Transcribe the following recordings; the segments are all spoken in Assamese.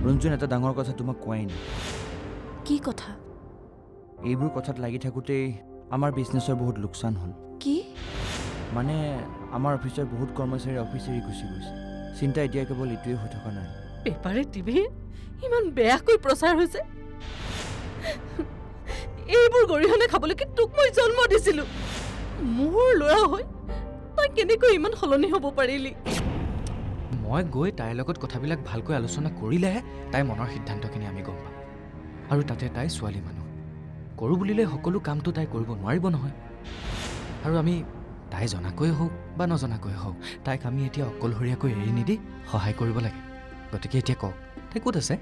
ৰঞ্জন এটা ডাঙৰ কথা তোমাক কোৱাই নাই কি কথা এইবোৰ কথাত লাগি থাকোঁতেই আমাৰ বিজনেছৰ বহুত লোকচান হ'ল কি মানে আমাৰ অফিচৰ বহুত কৰ্মচাৰী অফিচ এৰি গুচি গৈছে চিন্তা এতিয়া কেৱল এইটোৱে হৈ থকা নাই পেপাৰে টিভি ইমান বেয়াকৈ প্ৰচাৰ হৈছে এইবোৰ গৰিহণা খাবলৈকে তোক মই জন্ম দিছিলোঁ মোৰ ল'ৰা হৈ তই কেনেকৈ ইমান সলনি হ'ব পাৰিলি মই গৈ তাইৰ লগত কথাবিলাক ভালকৈ আলোচনা কৰিলেহে তাই মনৰ সিদ্ধান্তখিনি আমি গম পাম আৰু তাতে তাই ছোৱালী মানুহ কৰোঁ বুলিলে সকলো কামটো তাই কৰিব নোৱাৰিব নহয় আৰু আমি তাই জনাকৈ হওক বা নজনাকৈ হওক তাইক আমি এতিয়া অকলশৰীয়াকৈ এৰি নিদি সহায় কৰিব লাগে গতিকে এতিয়া কওক তাই ক'ত আছে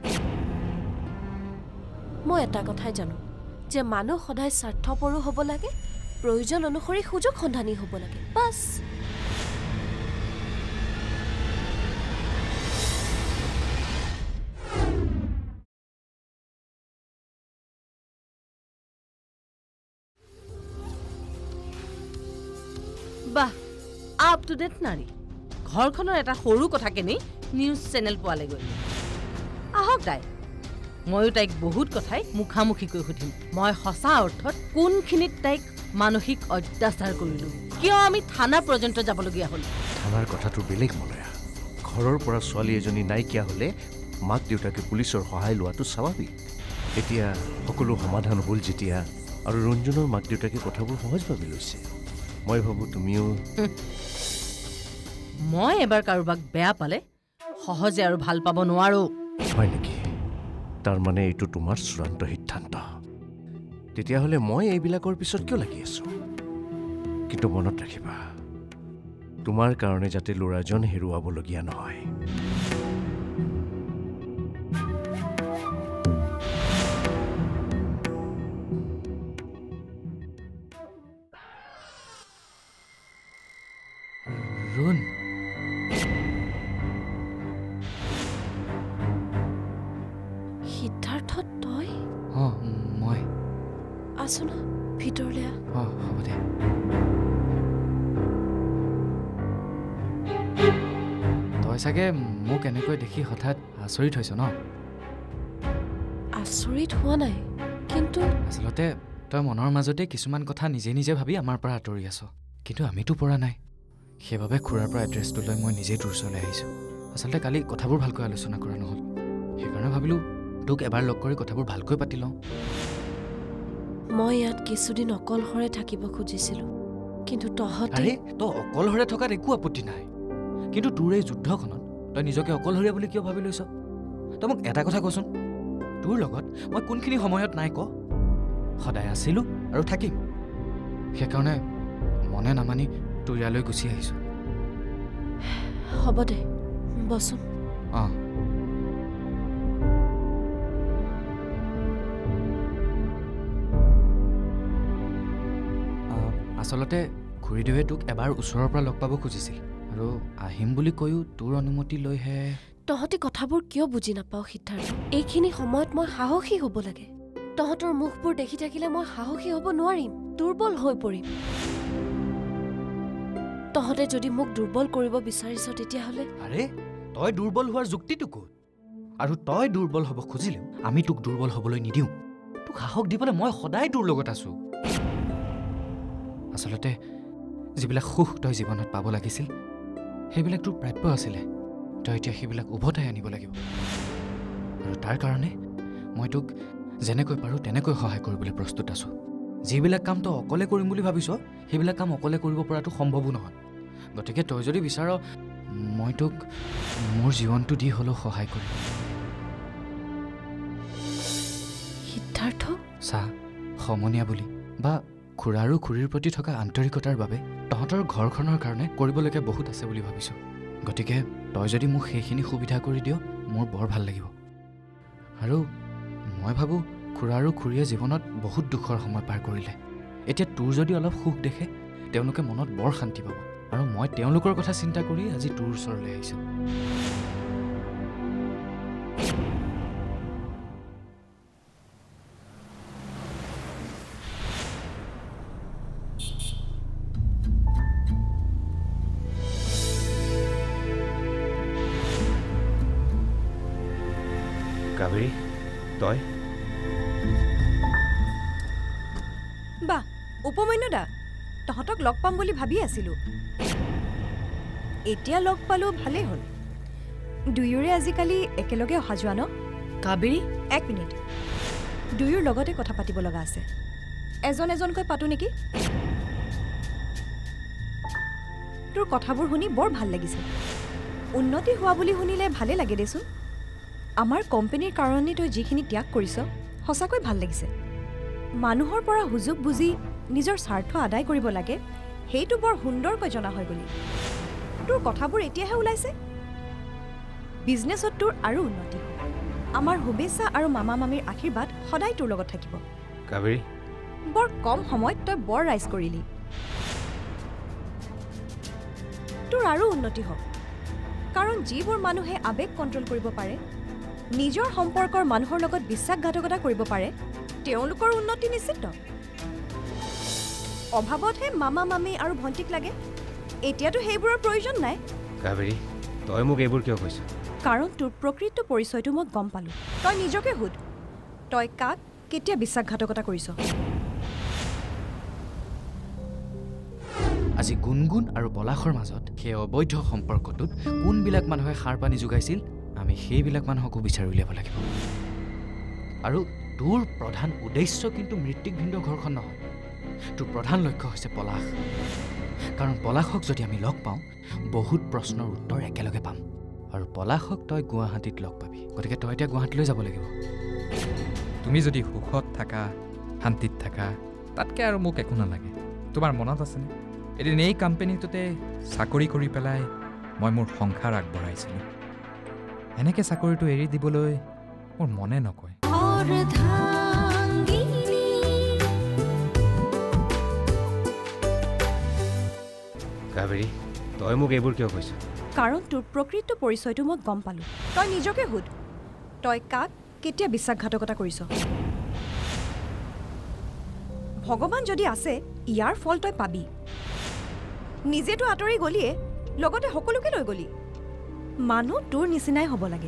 মই এটা কথাই জানো যে মানুহ সদায় স্বাৰ্থপৰো হ'ব লাগে প্ৰয়োজন অনুসৰি সুযোগ সন্ধানী হ'ব লাগে বাছ বাহ আপ টু ডেট নাৰী ঘৰখনৰ এটা সৰু কথাকে নি নিউজ চেনেল পোৱালে গৈ আহক তাই ময়ো তাইক বহুত কথাই মুখামুখিকৈ সুধিম মই সঁচা অৰ্থত কোনখিনিত তাইক মানসিক অত্যাচাৰ কৰিলোঁ কিয় আমি থানা পৰ্যন্ত যাবলগীয়া হ'ল থানাৰ কথাটো বেলেগ মলয়া ঘৰৰ পৰা ছোৱালী এজনী নাইকিয়া হ'লে মাক দেউতাকে পুলিচৰ সহায় লোৱাটো স্বাভাৱিক এতিয়া সকলো সমাধান হ'ল যেতিয়া আৰু ৰঞ্জনৰ মাক দেউতাকে কথাবোৰ সহজ ভাবি লৈছে মই ভাবোঁ তুমিও মই এবাৰ কাৰোবাক বেয়া পালে সহজে আৰু ভাল পাব নোৱাৰো হয় নেকি তাৰমানে এইটো তোমাৰ চূড়ান্ত সিদ্ধান্ত তেতিয়াহ'লে মই এইবিলাকৰ পিছত কিয় লাগি আছোঁ কিন্তু মনত ৰাখিবা তোমাৰ কাৰণে যাতে ল'ৰাজন হেৰুৱাবলগীয়া নহয় ৰুণ সিদ্ধাৰ্থ তই অঁ মই আছো না ভিতৰলৈ অঁ হ'ব দে তই চাগে মোক এনেকৈ দেখি হঠাৎ আচৰিত হৈছ ন আচৰিত হোৱা নাই কিন্তু আচলতে তই মনৰ মাজতে কিছুমান কথা নিজে নিজে ভাবি আমাৰ পৰা আঁতৰি আছ কিন্তু আমিতো পৰা নাই সেইবাবে খুৰাৰ পৰা এড্ৰেছটো লৈ মই নিজেই তোৰ ওচৰলৈ আহিছোঁ আচলতে কালি কথাবোৰ ভালকৈ আলোচনা কৰা নহ'ল সেইকাৰণে ভাবিলোঁ তোক এবাৰ লগ কৰি কথাবোৰ ভালকৈ পাতি লওঁ মই ইয়াত কিছুদিন অকলশৰে থাকিব খুজিছিলোঁ কিন্তু তহঁতে আৰে তই অকলশৰে থকাত একো আপত্তি নাই কিন্তু তোৰ এই যুদ্ধখনত তই নিজকে অকলশৰীয়া বুলি কিয় ভাবি লৈছ তই মোক এটা কথা কচোন তোৰ লগত মই কোনখিনি সময়ত নাই ক সদায় আছিলোঁ আৰু থাকিম সেইকাৰণে মনে নামানি তোৰ ইয়ালৈ গুচি আহিছোঁ হ'ব দে বচোন অঁ আচলতে খুৰীদেৱে তোক এবাৰ ওচৰৰ পৰা লগ পাব খুজিছিল আৰু আহিম বুলি কৈও তোৰ অনুমতি লৈহে তহঁতে কথাবোৰ কিয় বুজি নাপাওঁ সিদ্ধাৰ্থ এইখিনি সময়ত মই সাহসী হ'ব লাগে তহঁতৰ মুখবোৰ দেখি থাকিলে মই সাহসী হ'ব নোৱাৰিম দুৰ্বল হৈ পৰিম তহঁতে যদি মোক দুৰ্বল কৰিব বিচাৰিছ তেতিয়াহ'লে আৰে তই দুৰ্বল হোৱাৰ যুক্তিটো ক'ত আৰু তই দুৰ্বল হ'ব খুজিলেও আমি তোক দুৰ্বল হ'বলৈ নিদিওঁ তোক সাহস দিবলৈ মই সদায় তোৰ লগত আছোঁ আচলতে যিবিলাক সুখ তই জীৱনত পাব লাগিছিল সেইবিলাক তোৰ প্ৰাপ্য আছিলে তই এতিয়া সেইবিলাক উভতাই আনিব লাগিব আৰু তাৰ কাৰণে মই তোক যেনেকৈ পাৰোঁ তেনেকৈ সহায় কৰিবলৈ প্ৰস্তুত আছোঁ যিবিলাক কাম তই অকলে কৰিম বুলি ভাবিছ সেইবিলাক কাম অকলে কৰিব পৰাটো সম্ভৱো নহয় গতিকে তই যদি বিচাৰ মই তোক মোৰ জীৱনটো দি হ'লেও সহায় কৰিম সিদ্ধাৰ্থ চা সমনীয়া বুলি বা খুৰা আৰু খুৰীৰ প্ৰতি থকা আন্তৰিকতাৰ বাবে তহঁতৰ ঘৰখনৰ কাৰণে কৰিবলগীয়া বহুত আছে বুলি ভাবিছোঁ গতিকে তই যদি মোক সেইখিনি সুবিধা কৰি দিয় মোৰ বৰ ভাল লাগিব আৰু মই ভাবোঁ খুৰা আৰু খুৰীয়ে জীৱনত বহুত দুখৰ সময় পাৰ কৰিলে এতিয়া তোৰ যদি অলপ সুখ দেখে তেওঁলোকে মনত বৰ শান্তি পাব আৰু মই তেওঁলোকৰ কথা চিন্তা কৰি আজি তোৰ ওচৰলৈ আহিছোঁ কাবেৰী তই বা উপমান্য দা তহঁতক লগ পাম বুলি ভাবি আছিলোঁ এতিয়া লগ পালোঁ ভালেই হ'ল দুয়োৰে আজিকালি একেলগে অহা যোৱা ন কাবেৰী 1 মিনিট দুয়োৰ লগতে কথা পাতিব লগা আছে এজন এজনকৈ পাতো নেকি তোৰ কথাবোৰ শুনি বৰ ভাল লাগিছে উন্নতি হোৱা বুলি শুনিলে ভালে লাগে দেচোন আমাৰ কোম্পানীৰ কাৰণে তই যিখিনি ত্যাগ কৰিছ সঁচাকৈ ভাল লাগিছে মানুহৰ পৰা সুযোগ বুজি নিজৰ স্বাৰ্থ আদায় কৰিব লাগে সেইটো বৰ সুন্দৰকৈ জনা হৈ গলি তোৰ কথাবোৰ এতিয়াহে ওলাইছে বিজনেছত তোৰ আৰু উন্নতি হ'ব আমাৰ শুভেচ্ছা আৰু মামা মামীৰ আশীৰ্বাদ সদায় তোৰ লগত থাকিব কাবেৰী বৰ কম সময়ত তই বৰ ৰাইজ কৰিলি তোৰ আৰু উন্নতি হ'ব কাৰণ যিবোৰ মানুহে আৱেগ কণ্ট্ৰল কৰিব পাৰে নিজৰ সম্পৰ্কৰ মানুহৰ লগত বিশ্বাসঘাতকতা কৰিব পাৰে তেওঁলোকৰ উন্নতি নিশ্চিত অভাৱতহে মামা মামী আৰু ভণ্টিক লাগে এতিয়াতো সেইবোৰৰ প্ৰয়োজন নাই কাবেৰী তই মোক এইবোৰ কিয় কৈছ কাৰণ তোৰ প্ৰকৃত পৰিচয়টো মই গম পালোঁ তই নিজকে সোধ তই কাক কেতিয়া বিশ্বাসঘাতকতা কৰিছ আজি গুণগুণ আৰু পলাশৰ মাজত সেই অবৈধ সম্পৰ্কটোত কোনবিলাক মানুহে সাৰ পানী যোগাইছিল আমি সেইবিলাক মানুহকো বিচাৰি উলিয়াব লাগিব আৰু তোৰ প্ৰধান উদ্দেশ্য কিন্তু মৃত্যুক ভিন্ন ঘৰখন নহয় তোৰ প্ৰধান লক্ষ্য হৈছে পলাশ কাৰণ পলাশক যদি আমি লগ পাওঁ বহুত প্ৰশ্নৰ উত্তৰ একেলগে পাম আৰু পলাশক তই গুৱাহাটীত লগ পাবি গতিকে তই এতিয়া গুৱাহাটীলৈ যাব লাগিব তুমি যদি সুখত থাকা শান্তিত থাকা তাতকৈ আৰু মোক একো নালাগে তোমাৰ মনত আছেনে এদিন এই কোম্পানীটোতে চাকৰি কৰি পেলাই মই মোৰ সংসাৰ আগবঢ়াইছিলোঁ এনেকৈ চাকৰিটো এৰি দিবলৈ মোৰ মনে নকয় কাবেৰী তই মোক এইবোৰ কিয় কৈছ কাৰণ তোৰ প্ৰকৃত পৰিচয়টো মই গম পালোঁ তই নিজকে সোধ তই কাক কেতিয়া বিশ্বাসঘাতকতা কৰিছ ভগৱান যদি আছে ইয়াৰ ফল তই পাবি নিজেতো আঁতৰি গলিয়ে লগতে সকলোকে লৈ গলি মানুহ তোৰ নিচিনাই হ'ব লাগে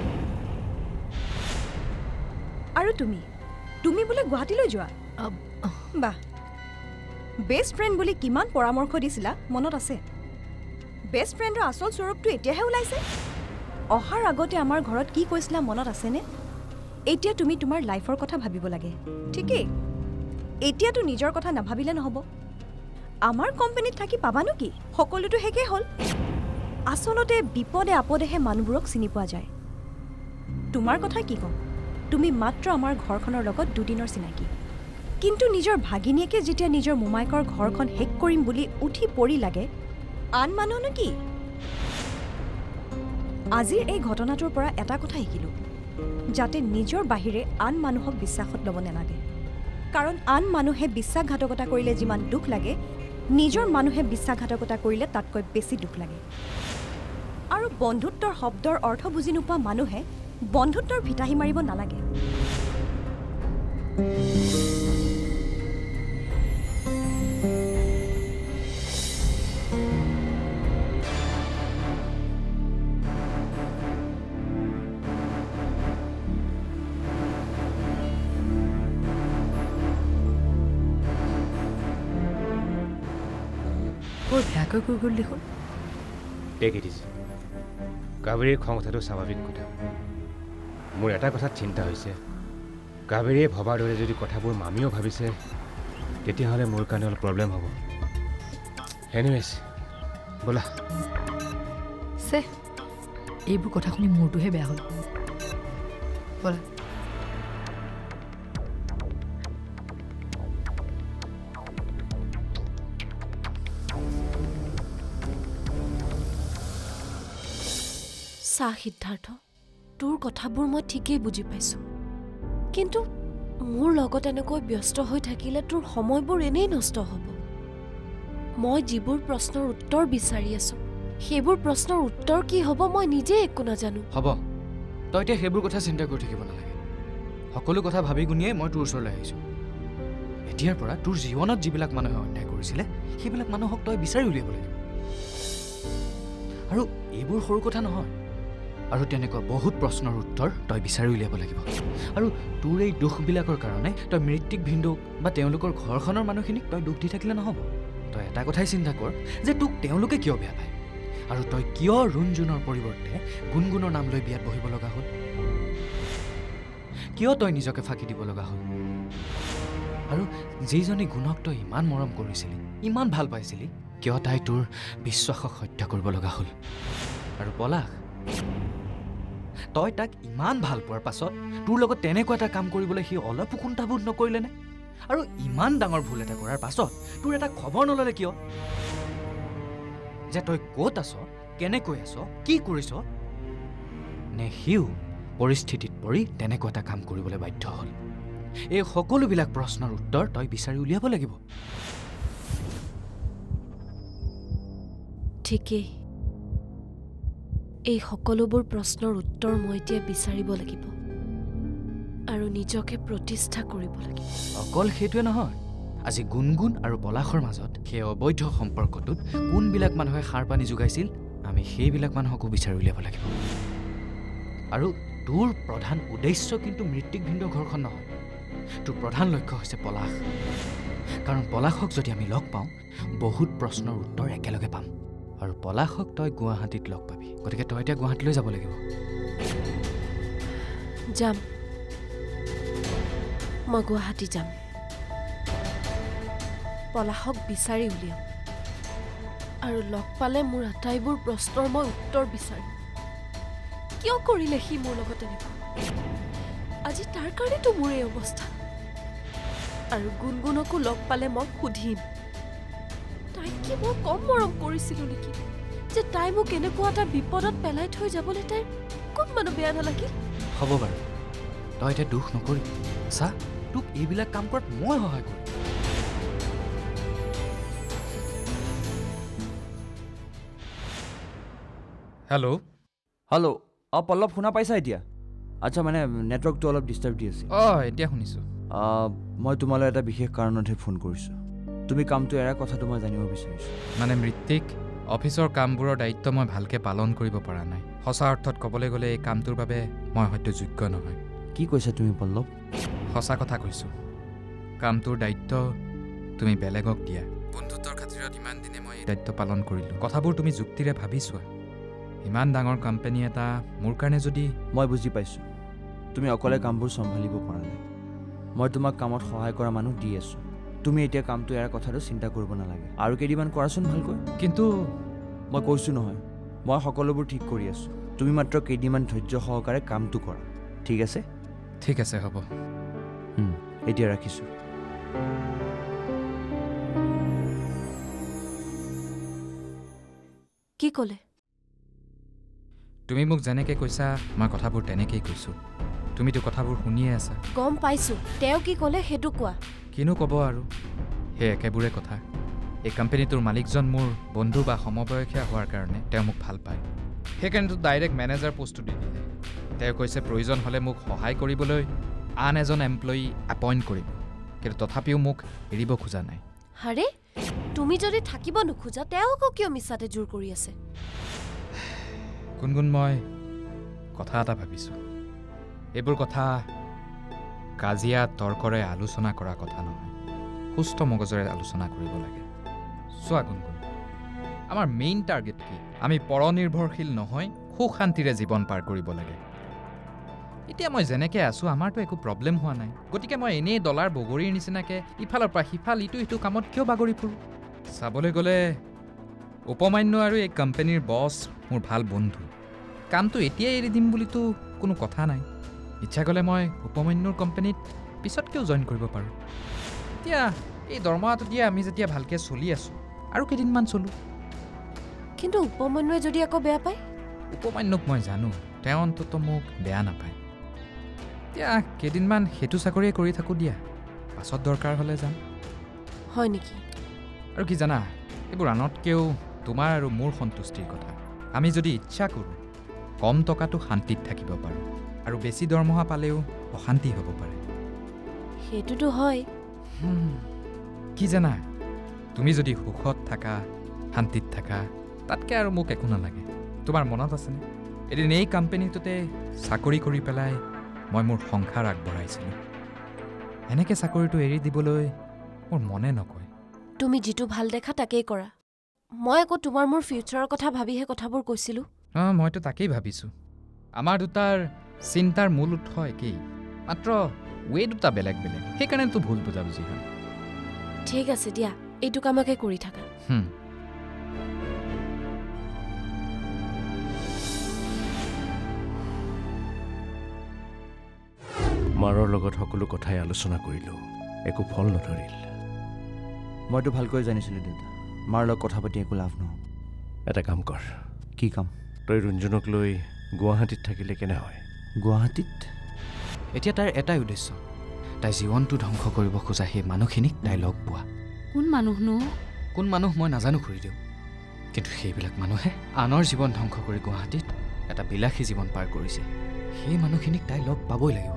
আৰু তুমি বোলে গুৱাহাটীলৈ যোৱা বাহ বেষ্ট ফ্ৰেণ্ড বুলি কিমান পৰামৰ্শ দিছিলা মনত আছে বেষ্ট ফ্ৰেণ্ডৰ আচল স্বৰূপটো এতিয়াহে ওলাইছে অহাৰ আগতে আমাৰ ঘৰত কি কৈছিলা মনত আছেনে এতিয়া তুমি তোমাৰ লাইফৰ কথা ভাবিব লাগে ঠিকেই এতিয়াতো নিজৰ কথা নাভাবিলে নহ'ব আমাৰ কোম্পানীত থাকি পাবানো কি সকলোতো শেষেই হ'ল আচলতে বিপদে আপদেহে মানুহবোৰক চিনি পোৱা যায় তোমাৰ কথা কি ক'ম তুমি মাত্ৰ আমাৰ ঘৰখনৰ লগত দুদিনৰ চিনাকি কিন্তু নিজৰ ভাগিনীয়েকে যেতিয়া নিজৰ মোমাইকৰ ঘৰখন শেষ কৰিম বুলি উঠি পৰি লাগে আন মানুহনো কি আজিৰ এই ঘটনাটোৰ পৰা এটা কথা শিকিলোঁ যাতে নিজৰ বাহিৰে আন মানুহক বিশ্বাসত ল'ব নালাগে কাৰণ আন মানুহে বিশ্বাসঘাতকতা কৰিলে যিমান দুখ লাগে নিজৰ মানুহে বিশ্বাসঘাতকতা কৰিলে তাতকৈ বেছি দুখ লাগে আৰু বন্ধুত্বৰ শব্দৰ অৰ্থ বুজি নোপোৱা মানুহে বন্ধুত্বৰ ভিতাহি মাৰিব নালাগে বৰ বেয়াকৈ কৈ গ'ল দেখোন টেক ইট ইজি কাবেৰীৰ খং উঠাটো স্বাভাৱিক কথা মোৰ এটা কথাত চিন্তা হৈছে কাবেৰীয়ে ভবাৰ দৰে যদি কথাবোৰ মামীও ভাবিছে তেতিয়াহ'লে মোৰ কাৰণে অলপ প্ৰব্লেম হ'ব এনিৱেজ ব'লা চে এইবোৰ কথা শুনি মোৰটোহে বেয়া হ'ল ব'লা চা সিদ্ধাৰ্থ তোৰ কথাবোৰ মই ঠিকেই বুজি পাইছোঁ কিন্তু মোৰ লগত এনেকৈ ব্যস্ত হৈ থাকিলে তোৰ সময়বোৰ এনেই নষ্ট হ'ব মই যিবোৰ প্ৰশ্নৰ উত্তৰ বিচাৰি আছোঁ সেইবোৰ প্ৰশ্নৰ উত্তৰ কি হ'ব মই নিজে একো নাজানো হ'ব তই এতিয়া সেইবোৰ কথা চিন্তা কৰি থাকিব নালাগে সকলো কথা ভাবি গুণিয়ে মই তোৰ ওচৰলৈ আহিছোঁ এতিয়াৰ পৰা তোৰ জীৱনত যিবিলাক মানুহে অন্যায় কৰিছিলে সেইবিলাক মানুহক তই বিচাৰি উলিয়াব লাগিব আৰু এইবোৰ সৰু কথা নহয় আৰু তেনেকুৱা বহুত প্ৰশ্নৰ উত্তৰ তই বিচাৰি উলিয়াব লাগিব আৰু তোৰ এই দুখবিলাকৰ কাৰণে তই মৃত্যুক ভিন্দুক বা তেওঁলোকৰ ঘৰখনৰ মানুহখিনিক তই দুখ দি থাকিলে নহ'ব তই এটা কথাই চিন্তা কৰ যে তোক তেওঁলোকে কিয় বেয়া পায় আৰু তই কিয় ৰুণজুনৰ পৰিৱৰ্তে গুণগুণৰ নাম লৈ বিয়াত বহিব লগা হ'ল কিয় তই নিজকে ফাঁকি দিব লগা হ'ল আৰু যিজনী গুণক তই ইমান মৰম কৰিছিলি ইমান ভাল পাইছিলি কিয় তাই তোৰ বিশ্বাসক হত্যা কৰিব লগা হ'ল আৰু পলাশ তই তাক ইমান ভাল পোৱাৰ পাছত তোৰ লগত তেনেকুৱা এটা কাম কৰিবলৈ সি অলপো কুণ্ঠাবোধ নকৰিলেনে আৰু ইমান ডাঙৰ ভুল এটা কৰাৰ পাছত তোৰ এটা খবৰ নল'লে কিয় যে তই ক'ত আছ কেনেকৈ আছ কি কৰিছ নে সিও পৰিস্থিতিত পৰি তেনেকুৱা এটা কাম কৰিবলৈ বাধ্য হ'ল এই সকলোবিলাক প্ৰশ্নৰ উত্তৰ তই বিচাৰি উলিয়াব লাগিব ঠিকেই এই সকলোবোৰ প্ৰশ্নৰ উত্তৰ মই এতিয়া বিচাৰিব লাগিব আৰু নিজকে প্ৰতিষ্ঠা কৰিব লাগিব অকল সেইটোৱে নহয় আজি গুণগুণ আৰু পলাশৰ মাজত সেই অবৈধ সম্পৰ্কটোত কোনবিলাক মানুহে সাৰ পানী যোগাইছিল আমি সেইবিলাক মানুহকো বিচাৰি উলিয়াব লাগিব আৰু তোৰ প্ৰধান উদ্দেশ্য কিন্তু মৃত্যুক ভিন্দৰ ঘৰখন নহয় তোৰ প্ৰধান লক্ষ্য হৈছে পলাশ কাৰণ পলাশক যদি আমি লগ পাওঁ বহুত প্ৰশ্নৰ উত্তৰ একেলগে পাম আৰু পলাশক তই গুৱাহাটীত লগ পাবি গতিকে তই এতিয়া গুৱাহাটীলৈ যাব লাগিব যাম মই গুৱাহাটী যাম পলাশক বিচাৰি উলিয়াম আৰু লগ পালে মোৰ আটাইবোৰ প্ৰশ্নৰ মই উত্তৰ বিচাৰিম কিয় কৰিলে সি মোৰ লগত এনেকুৱা আজি তাৰ কাৰণেতো মোৰ এই অৱস্থা আৰু গুণগুণকো লগ পালে মই সুধিম তাইক কি মই কম মৰম কৰিছিলোঁ নেকি যে তাই মোক এনেকুৱা এটা বিপদত পেলাই থৈ যাবলৈ তাইৰ অকণমানো বেয়া নালাগিল হ'ব বাৰু তই এতিয়া দুখ নকৰি চা তোক এইবিলাক কাম কৰাত মই সহায় কৰিম হেল্ল' হেল্ল' পল্লৱ শুনা পাইছা এতিয়া আচ্ছা মানে নেটৱৰ্কটো অলপ ডিষ্টাৰ্ব দি আছে এতিয়া শুনিছোঁ মই তোমালৈ এটা বিশেষ কাৰণতহে ফোন কৰিছোঁ তুমি কামটো এৰা কথাটো মই জানিব বিচাৰিছোঁ মানে মৃত্যুক অফিচৰ কামবোৰৰ দায়িত্ব মই ভালকৈ পালন কৰিব পৰা নাই সঁচা অৰ্থত ক'বলৈ গ'লে এই কামটোৰ বাবে মই হয়তো যোগ্য নহয় কি কৈছা তুমি পল্লৱ সঁচা কথা কৈছোঁ কামটোৰ দায়িত্ব তুমি বেলেগক দিয়া বন্ধুত্বৰ খাতিৰত ইমান দিনে মই এই দায়িত্ব পালন কৰিলোঁ কথাবোৰ তুমি যুক্তিৰে ভাবি চোৱা ইমান ডাঙৰ কোম্পানী এটা মোৰ কাৰণে যদি মই বুজি পাইছোঁ তুমি অকলে কামবোৰ চম্ভালিব পৰা নাই মই তোমাক কামত সহায় কৰা মানুহ দি আছোঁ তুমি এতিয়া কামটো এৰা কথাটো চিন্তা কৰিব নালাগে আৰু কেইদিনমান কৰাচোন ভালকৈ কিন্তু মই কৈছোঁ নহয় মই সকলোবোৰ ঠিক কৰি আছোঁ তুমি মাত্ৰ কেইদিনমান ধৈৰ্য সহকাৰে কামটো কৰা ঠিক আছে ঠিক আছে হ'ব এতিয়া ৰাখিছোঁ কি ক'লে তুমি মোক যেনেকৈ কৈছা মই কথাবোৰ তেনেকেই কৈছোঁ তুমিতো কথাবোৰ শুনিয়ে আছা গম পাইছোঁ তেওঁ কি ক'লে সেইটো কোৱা কিনো ক'ব আৰু সেই একেবোৰে কথা এই কোম্পানীটোৰ মালিকজন মোৰ বন্ধু বা সমবয়সীয়া হোৱাৰ কাৰণে তেওঁ মোক ভাল পায় সেইকাৰণেতো ডাইৰেক্ট মেনেজাৰ পোষ্টটো দি দিলে তেওঁ কৈছে প্ৰয়োজন হ'লে মোক সহায় কৰিবলৈ আন এজন এমপ্লয়ী এপইণ্ট কৰিব কিন্তু তথাপিও মোক এৰিব খোজা নাই হাৰে তুমি যদি থাকিব নোখোজা তেওঁ আকৌ কিয় মিছাতে জোৰ কৰি আছে গুণগুণ মই কথা এটা ভাবিছোঁ এইবোৰ কথা কাজিয়া তৰ্কৰে আলোচনা কৰা কথা নহয় সুস্থ মগজেৰে আলোচনা কৰিব লাগে চোৱা গুণগুণ আমাৰ মেইন টাৰ্গেট কি আমি পৰনিৰ্ভৰশীল নহয় সুখ শান্তিৰে জীৱন পাৰ কৰিব লাগে এতিয়া মই যেনেকৈ আছোঁ আমাৰতো একো প্ৰব্লেম হোৱা নাই গতিকে মই এনেই ডলাৰ বগৰীৰ নিচিনাকৈ ইফালৰ পৰা সিফাল ইটো সিটো কামত কিয় বাগৰি ফুৰোঁ চাবলৈ গ'লে উপমান্য আৰু এই কোম্পানীৰ বছ মোৰ ভাল বন্ধু কামটো এতিয়াই এৰি দিম বুলিতো কোনো কথা নাই ইচ্ছা গ'লে মই উপমান্যৰ কোম্পানীত পিছতকৈও জইন কৰিব পাৰোঁ এতিয়া এই দৰমহাটো দিয়ে আমি যেতিয়া ভালকৈ চলি আছোঁ আৰু কেইদিনমান চলোঁ কিন্তু উপমান্যই যদি আকৌ বেয়া পায় উপমান্যক মই জানো তেওঁ অন্ততঃ মোক বেয়া নাপায় এতিয়া কেইদিনমান সেইটো চাকৰিয়ে কৰি থাকোঁ দিয়া পাছত দৰকাৰ হ'লে যাম হয় নেকি আৰু কি জানা এইবোৰ আনতকৈও তোমাৰ আৰু মোৰ সন্তুষ্টিৰ কথা আমি যদি ইচ্ছা কৰোঁ কম টকাটো শান্তিত থাকিব পাৰোঁ আৰু বেছি দৰমহা পালেও অশান্তি হ'ব পাৰে সেইটোতো হয় কি জানা তুমি যদি সুখত থাকা শান্তিত থাকা তাতকৈ আৰু মোক একো নালাগে তোমাৰ মনত আছেনে এদিন এই কোম্পানীটোতে চাকৰি কৰি পেলাই মই মোৰ সংসাৰ আগবঢ়াইছিলোঁ। এনেকৈ চাকৰিটো এৰি দিবলৈ মোৰ মনে নকয়। তুমি যিটো ভাল দেখা তাকেই কৰা। মই আকৌ তোমাৰ মোৰ ফিউচাৰৰ কথা ভাবিহে কথাবোৰ কৈছিলোঁ। মইতো তাকেই ভাবিছোঁ। আমাৰ দুটাৰ চিন্তাৰ মূল উৎস একেই, মাত্ৰ ৱে দুটা বেলেগ বেলেগ, সেইকাৰণেতো ভুল বুজাবুজি হয়। ঠিক আছে দিয়া, এইটো কামকে কৰি থাকা। মাৰৰ লগত সকলো কথাই আলোচনা কৰিলোঁ, একো ফল নধৰিল। মইতো ভালকৈ জানিছিলোঁ দেউতা, মাৰ লগত কথা পাতি একো লাভ নহ'ব। এটা কাম কৰ। কি কাম? তই ৰঞ্জনক লৈ গুৱাহাটীত থাকিলে কেনে হয়? গুৱাহাটীত? এতিয়া তাইৰ এটাই উদ্দেশ্য, তাই জীৱনটো ধ্বংস কৰিব খোজা সেই মানুহখিনিক তাই লগ পোৱা। কোন মানুহনো? কোন মানুহ মই নাজানো খুৰি দিওঁ, কিন্তু সেইবিলাক মানুহে আনৰ জীৱন ধ্বংস কৰি গুৱাহাটীত এটা বিলাসী জীৱন পাৰ কৰিছে। সেই মানুহখিনিক তাই লগ পাবই লাগিব।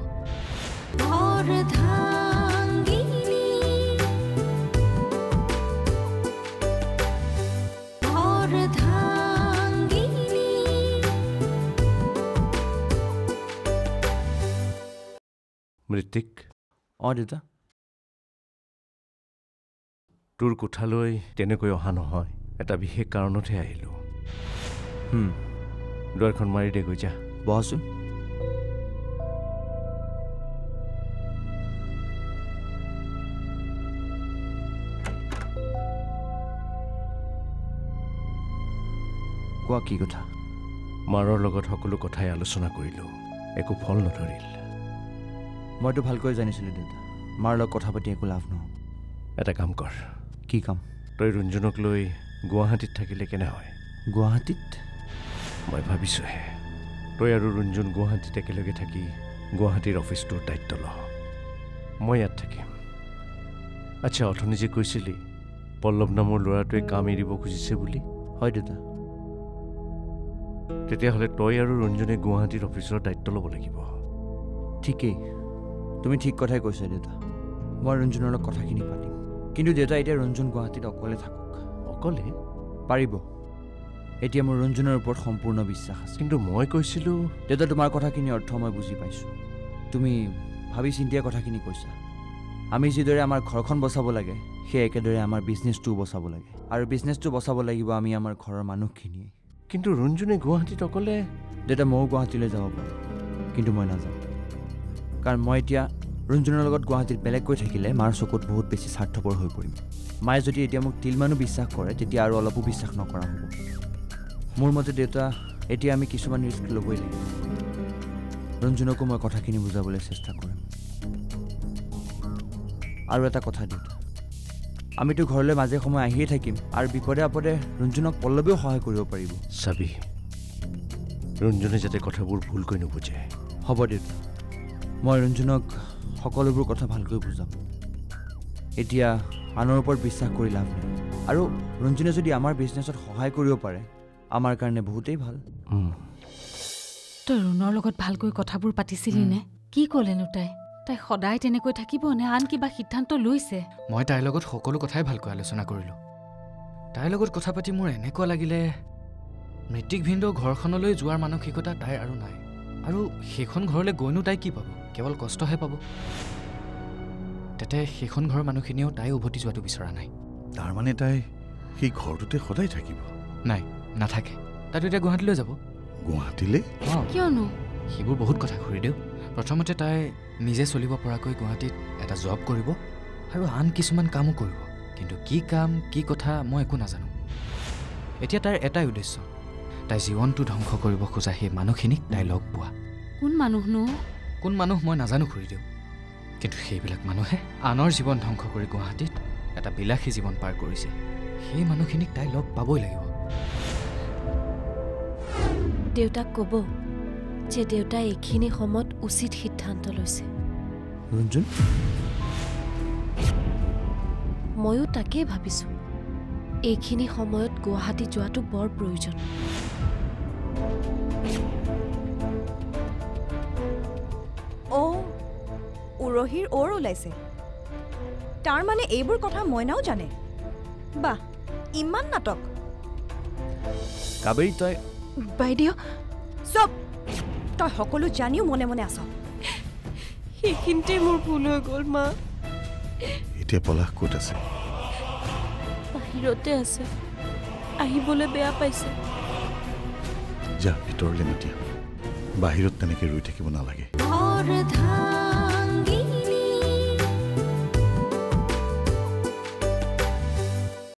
মৃত্তিক, দেউতা। তোৰ কোঠালৈ তেনেকৈ অহা নহয়, এটা বিশেষ কাৰণতহে আহিলোঁ। দুৱাৰখন মাৰি দে, গৈ যা। বহাচোন। কোৱা, কি কথা? মাৰৰ লগত সকলো কথাই আলোচনা কৰিলোঁ, একো ফল নধৰিল। মইতো ভালকৈ জানিছিলোঁ দেউতা, মাৰ লগত কথা পাতি একো লাভ নহ'ব। এটা কাম কৰ। কি কাম? তই ৰঞ্জনক লৈ গুৱাহাটীত থাকিলে কেনে হয়? গুৱাহাটীত? মই ভাবিছোঁহে, তই আৰু ৰঞ্জন গুৱাহাটীত একেলগে থাকি গুৱাহাটীৰ অফিচটোৰ দায়িত্ব ল। মই ইয়াত থাকিম। আচ্ছা, অথনি যে কৈছিলি পল্লৱ নামৰ ল'ৰাটোৱে কাম এৰিব খুজিছে বুলি? হয় দেউতা। তেতিয়াহ'লে তই আৰু ৰঞ্জনে গুৱাহাটীৰ অফিচৰ দায়িত্ব ল'ব লাগিব। ঠিকেই, তুমি ঠিক কথাই কৈছা দেউতা। মই ৰঞ্জনৰ লগত কথাখিনি পাতিম। কিন্তু দেউতা, এতিয়া ৰঞ্জন গুৱাহাটীত অকলে থাকক। অকলে? পাৰিব। এতিয়া মোৰ ৰঞ্জনৰ ওপৰত সম্পূৰ্ণ বিশ্বাস আছে। কিন্তু মই কৈছিলোঁ। দেউতা, তোমাৰ কথাখিনি অৰ্থ মই বুজি পাইছোঁ। তুমি ভাবি চিন্তিয়ে কথাখিনি কৈছা। আমি যিদৰে আমাৰ ঘৰখন বচাব লাগে, সেই একেদৰে আমাৰ বিজনেছটোও বচাব লাগে। আৰু বিজনেছটো বচাব লাগিব আমি আমাৰ ঘৰৰ মানুহখিনিয়ে। কিন্তু ৰঞ্জনে গুৱাহাটীত অকলে? দেউতা, ময়ো গুৱাহাটীলৈ যাব পাৰোঁ, কিন্তু মই নাযাওঁ। কাৰণ মই এতিয়া ৰঞ্জনৰ লগত গুৱাহাটীত বেলেগকৈ থাকিলে মাৰ চকুত বহুত বেছি স্বাৰ্থপৰ হৈ পৰিম। মায়ে যদি এতিয়া মোক তিলমানো বিশ্বাস কৰে, তেতিয়া আৰু অলপো বিশ্বাস নকৰা হ'ব। মোৰ মতে দেউতা, এতিয়া আমি কিছুমান ৰিস্ক ল'বই লাগিব। ৰঞ্জনকো মই কথাখিনি বুজাবলৈ চেষ্টা কৰিম। আৰু এটা কথা দেউতা, আমিতো ঘৰলৈ মাজে সময়ে আহিয়ে থাকিম, আৰু বিপদে আপদে ৰঞ্জনক পল্লৱেও সহায় কৰিব পাৰিব। চাবি, ৰঞ্জনে যাতে কথাবোৰ ভুলকৈ নুবুজে। হ'ব দেউতা, মই ৰঞ্জনক সকলোবোৰ কথা ভালকৈ বুজাম। এতিয়া আনৰ ওপৰত বিশ্বাস কৰি লাভ নাই। আৰু ৰঞ্জনে যদি আমাৰ বিজনেছত সহায় কৰিব পাৰে, আমাৰ কাৰণে বহুতেই ভাল। তই ৰুণৰ লগত ভালকৈ কথাবোৰ পাতিছিলি নে? কি ক'লেনো তাই? তাই সদায় তেনেকৈ থাকিব নে আন কিবা সিদ্ধান্ত লৈছে? মই তাইৰ লগত সকলো কথাই ভালকৈ আলোচনা কৰিলোঁ। তাইৰ লগত কথা পাতি মোৰ এনেকুৱা লাগিলে মৃত্তিক ভিনদেউ ঘৰখনলৈ যোৱাৰ মানসিকতা তাইৰ আৰু নাই। আৰু সেইখন ঘৰলৈ গৈনো তাই কি পাব? কেৱল কষ্টহে পাব। তাতে সেইখন ঘৰৰ মানুহখিনিয়েও তাই উভতি যোৱাটো বিচৰা নাই। তাৰমানে তাই সেই ঘৰটোতে সদায় থাকিব? নাই, নাথাকে। তাইতো এতিয়া গুৱাহাটীলৈ যাব। গুৱাহাটীলৈ? কিয়নো? সেইবোৰ বহুত কথা ঘূৰি দিওঁ। প্ৰথমতে তাই নিজে চলিব পৰাকৈ গুৱাহাটীত এটা জব কৰিব আৰু আন কিছুমান কামো কৰিব। কিন্তু কি কাম, কি কথা মই একো নাজানো। এতিয়া তাইৰ এটাই উদ্দেশ্য, তাই জীৱনটো ধ্বংস কৰিব খোজা সেই মানুহখিনিক তাই লগ পোৱা। কোন মানুহনো? কোন মানুহ মই নাজানো খুৰি দিওঁ, কিন্তু সেইবিলাক মানুহে আনৰ জীৱন ধ্বংস কৰি গুৱাহাটীত এটা বিলাসী জীৱন পাৰ কৰিছে। সেই মানুহখিনিক তাই লগ পাবই লাগিব। দেউতাক ক'ব যে দেউতাই এইখিনি সময়ত উচিত সিদ্ধান্ত লৈছে। ৰঞ্জন, ময়ো তাকেই ভাবিছোঁ। এইখিনি সময়ত গুৱাহাটী যোৱাটো বৰ প্ৰয়োজন। উৰহীৰ ওৰ ওলাইছে। তাৰমানে এইবোৰ কথা মইনাও জানে? বাহ, ইমান নাটক। কাবেৰী, তই বাইদেউ, চব তই সকলো জানিও মনে মনে আছ সেইখিনিতে মোৰ ভুল হৈ গ'ল মা এতিয়া পলাশ ক'ত আছে বাহিৰতে আছে আহিবলৈ বেয়া পাইছে যা ভিতৰলৈ মাতি বাহিৰত তেনেকৈ ৰৈ থাকিব নালাগে Ardhangini